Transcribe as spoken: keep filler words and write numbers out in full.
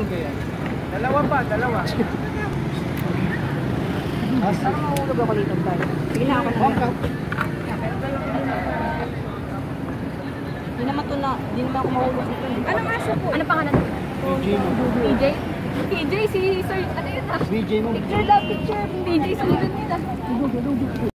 mahulog kaya? Dalawa pa, dalawa. Parang mahulog ako dito tayo. Sige na ako na. Hindi naman ito na, hindi naman ako mahulog dito. Anong aso po? Anong pangalan? B J mo. P J? P J si Sir, ano yun ah? B J mo. Picture lang, picture. P J sa likod nila.